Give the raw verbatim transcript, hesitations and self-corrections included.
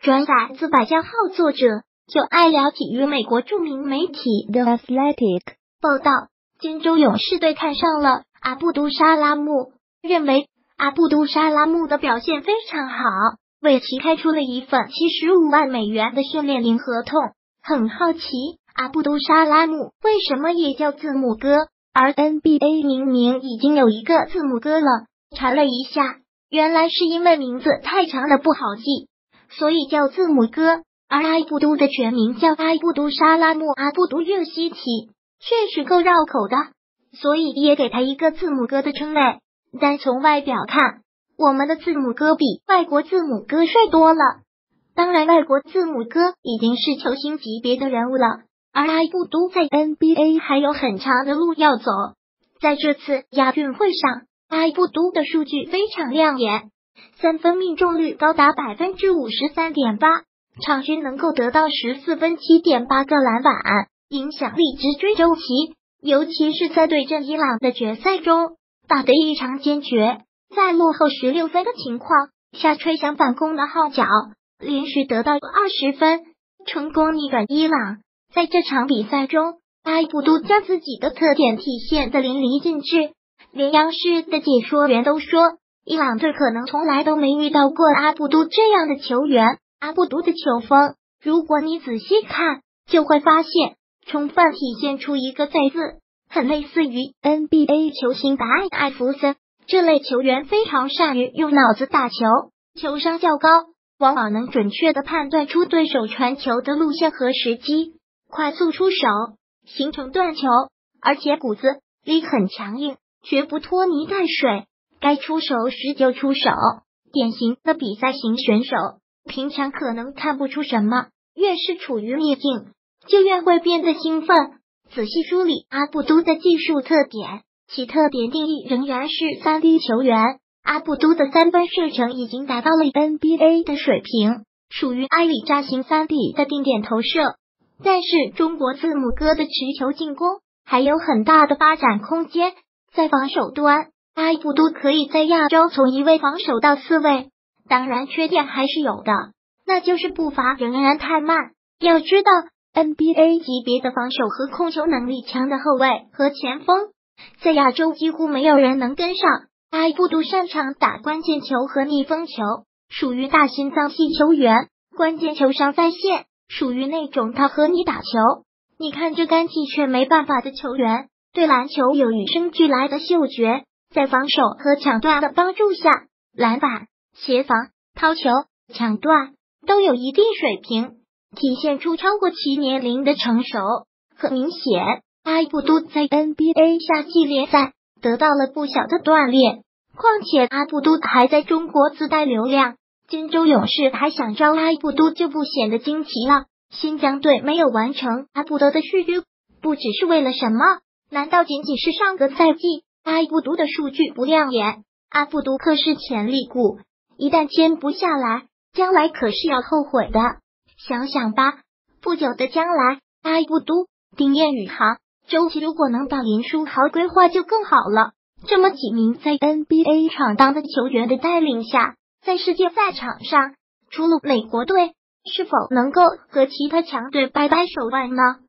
转载自百家号作者就爱聊体育美国著名媒体 The Athletic 报道，金州勇士队看上了阿布都沙拉木，认为阿布都沙拉木的表现非常好，为其开出了一份七十五万美元的训练营合同。很好奇，阿布都沙拉木为什么也叫字母哥？而 N B A 明明已经有一个字母哥了，查了一下，原来是因为名字太长了不好记，所以叫字母哥。而阿布都的全名叫阿布都沙拉木阿布都热西提，确实够绕口的，所以也给他一个字母哥的称谓。但从外表看，我们的字母哥比外国字母哥帅多了。当然，外国字母哥已经是球星级别的人物了，而阿布都在 N B A 还有很长的路要走。在这次亚运会上，阿布都的数据非常亮眼，三分命中率高达 百分之五十三点八， 场均能够得到十四分 七点八 个篮板，影响力直追周琦，尤其是在对阵伊朗的决赛中打得异常坚决，在落后十六分的情况下吹响反攻的号角，连续得到二十分，成功逆转伊朗。在这场比赛中，阿布都将自己的特点体现得淋漓尽致，连央视的解说员都说，伊朗队可能从来都没遇到过阿布都这样的球员。阿布都的球风，如果你仔细看，就会发现充分体现出一个在字，很类似于 N B A 球星达恩·艾弗森这类球员，非常善于用脑子打球，球商较高，往往能准确地判断出对手传球的路线和时机，快速出手，形成断球，而且骨子里很强硬，绝不拖泥带水，该出手时就出手，典型的比赛型选手。平常可能看不出什么，越是处于逆境，就越会变得兴奋。仔细梳理阿布都的技术特点，其特点定义仍然是 三 D 球员。阿布都的三分射程已经达到了 N B A 的水平，属于埃里扎型 三 D 的定点投射。但是中国字母哥的持球进攻还有很大的发展空间。在防守端，阿布都可以在亚洲从一位防守到四位，当然缺点还是有的，那就是步伐仍然太慢。要知道 N B A 级别的防守和控球能力强的后卫和前锋，在亚洲几乎没有人能跟上。阿布都擅长打关键球和逆风球，属于大心脏系球员，关键球上在线，属于那种他和你打球，你看着干气却没办法的球员，对篮球有与生俱来的嗅觉，在防守和抢断的帮助下，篮板、协防、掏球、抢断都有一定水平，体现出超过其年龄的成熟。很明显，阿布都在 N B A 夏季联赛得到了不小的锻炼，况且阿布都还在中国自带流量，金州勇士还想招阿布都就不显得惊奇了。新疆队没有完成阿布都的续约，不只是为了什么？难道仅仅是上个赛季阿布都的数据不亮眼？阿布都可是潜力股，一旦签不下来，将来可是要后悔的。想想吧，不久的将来，阿布都、丁彦雨航、周琦如果能把林书豪规划就更好了。这么几名在 N B A 闯荡的球员的带领下，在世界赛场上，除了美国队，是否能够和其他强队掰掰手腕呢？